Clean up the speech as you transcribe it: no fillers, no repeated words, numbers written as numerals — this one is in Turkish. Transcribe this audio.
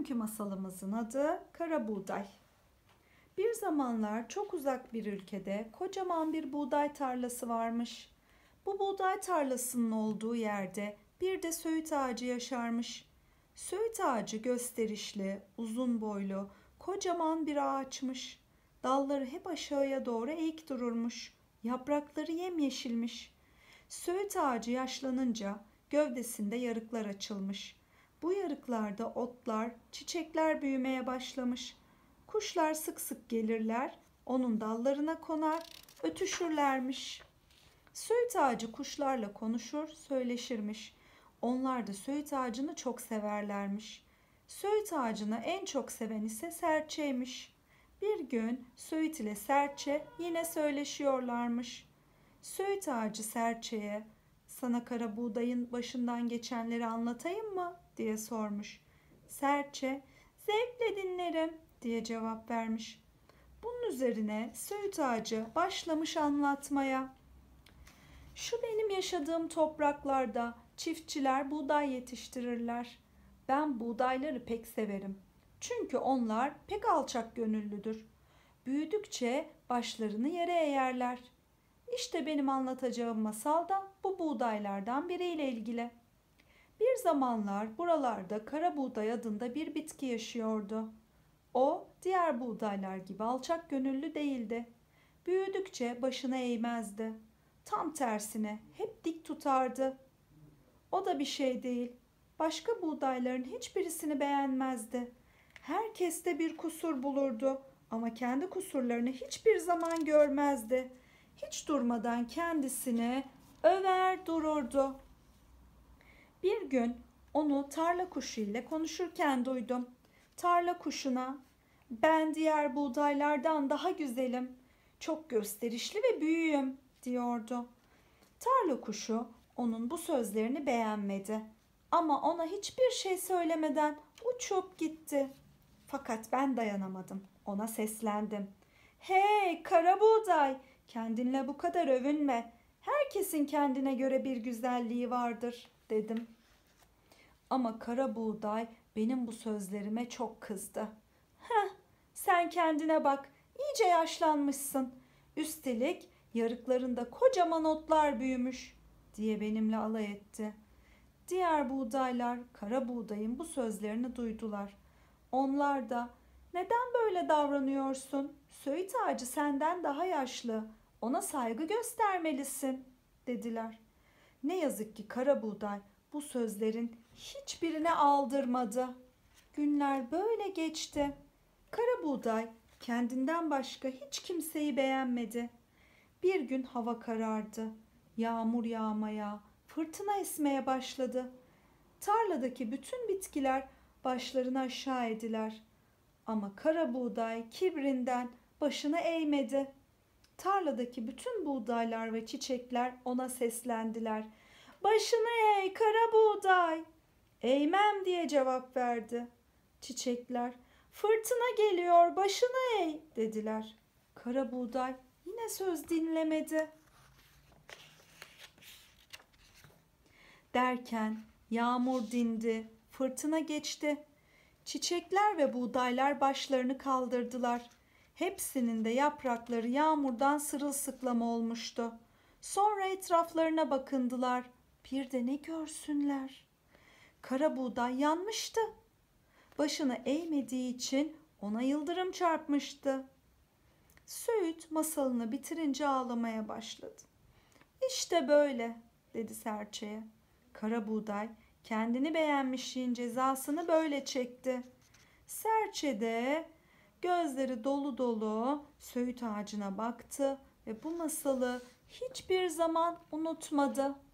Bugünkü masalımızın adı Kara Buğday. Bir zamanlar çok uzak bir ülkede kocaman bir buğday tarlası varmış. Bu buğday tarlasının olduğu yerde bir de söğüt ağacı yaşarmış. Söğüt ağacı gösterişli, uzun boylu, kocaman bir ağaçmış. Dalları hep aşağıya doğru eğik dururmuş. Yaprakları yemyeşilmiş. Söğüt ağacı yaşlanınca gövdesinde yarıklar açılmış. Bu yarıklarda otlar, çiçekler büyümeye başlamış. Kuşlar sık sık gelirler, onun dallarına konar, ötüşürlermiş. Söğüt ağacı kuşlarla konuşur, söyleşirmiş. Onlar da söğüt ağacını çok severlermiş. Söğüt ağacını en çok seven ise serçeymiş. Bir gün söğüt ile serçe yine söyleşiyorlarmış. Söğüt ağacı serçeye, "Sana kara buğdayın başından geçenleri anlatayım mı?" diye sormuş. Serçe, "Zevkle dinlerim." diye cevap vermiş. Bunun üzerine söğüt ağacı başlamış anlatmaya. Şu benim yaşadığım topraklarda çiftçiler buğday yetiştirirler. Ben buğdayları pek severim. Çünkü onlar pek alçak gönüllüdür. Büyüdükçe başlarını yere eğerler. İşte benim anlatacağım masal da bu buğdaylardan biriyle ilgili. Bir zamanlar buralarda kara buğday adında bir bitki yaşıyordu. O diğer buğdaylar gibi alçak gönüllü değildi. Büyüdükçe başını eğmezdi. Tam tersine hep dik tutardı. O da bir şey değil. Başka buğdayların hiçbirisini beğenmezdi. Herkeste bir kusur bulurdu ama kendi kusurlarını hiçbir zaman görmezdi. Hiç durmadan kendisini över dururdu. Bir gün onu tarla kuşu ile konuşurken duydum. Tarla kuşuna, "Ben diğer buğdaylardan daha güzelim, çok gösterişli ve büyüğüm," diyordu. Tarla kuşu onun bu sözlerini beğenmedi. Ama ona hiçbir şey söylemeden uçup gitti. Fakat ben dayanamadım. Ona seslendim. "Hey kara buğday, kendinle bu kadar övünme. Herkesin kendine göre bir güzelliği vardır," dedim. Ama kara buğday benim bu sözlerime çok kızdı. "Heh, sen kendine bak, iyice yaşlanmışsın. Üstelik yarıklarında kocaman otlar büyümüş," diye benimle alay etti. Diğer buğdaylar kara buğdayın bu sözlerini duydular. Onlar da, "Neden böyle davranıyorsun? Söğüt ağacı senden daha yaşlı. Ona saygı göstermelisin," dediler. Ne yazık ki kara buğday bu sözlerin hiçbirine aldırmadı. Günler böyle geçti. Kara buğday kendinden başka hiç kimseyi beğenmedi. Bir gün hava karardı. Yağmur yağmaya, fırtına esmeye başladı. Tarladaki bütün bitkiler başlarını aşağı eğdiler. Ama kara buğday kibrinden başını eğmedi. Tarladaki bütün buğdaylar ve çiçekler ona seslendiler. "Başını eğ kara buğday." "Eğmem," diye cevap verdi. Çiçekler, "Fırtına geliyor, başını eğ," dediler. Kara buğday yine söz dinlemedi. Derken yağmur dindi, fırtına geçti. Çiçekler ve buğdaylar başlarını kaldırdılar. Hepsinin de yaprakları yağmurdan sırılsıklam olmuştu. Sonra etraflarına bakındılar. Bir de ne görsünler? Kara buğday yanmıştı. Başını eğmediği için ona yıldırım çarpmıştı. Söğüt masalını bitirince ağlamaya başladı. "İşte böyle," dedi serçeye. Kara buğday kendini beğenmişliğin cezasını böyle çekti. Serçe de gözleri dolu dolu söğüt ağacına baktı ve bu masalı hiçbir zaman unutmadı.